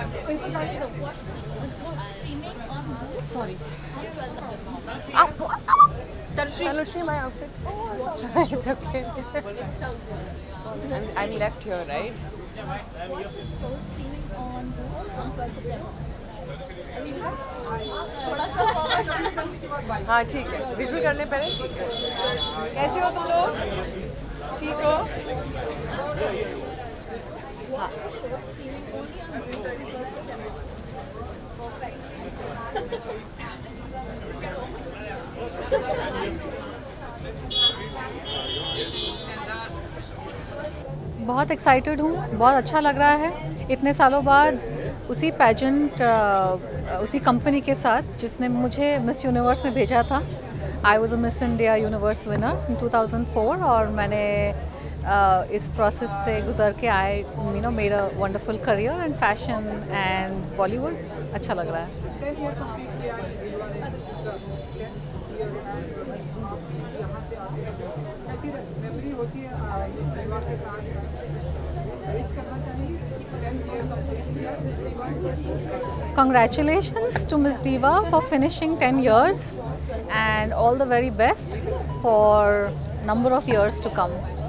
Sorry. Tanushree, my outfit. It's okay. I'm left here, right? हाँ ठीक है, visual करने पहले ठीक है। कैसे हो तुम लोग? ठीक हो? हाँ। बहुत एक्साइटेड हूँ, बहुत अच्छा लग रहा है इतने सालों बाद उसी पैजेंट उसी कंपनी के साथ जिसने मुझे मिस यूनिवर्स में भेजा था। I was a Miss India universe winner in 2004 और मैंने इस प्रोसेस से गुजर के आए made a wonderful career in fashion and Bollywood. अच्छा लग रहा है। Congratulations to Miss Diva for finishing 10 years and all the very best for number of years to come.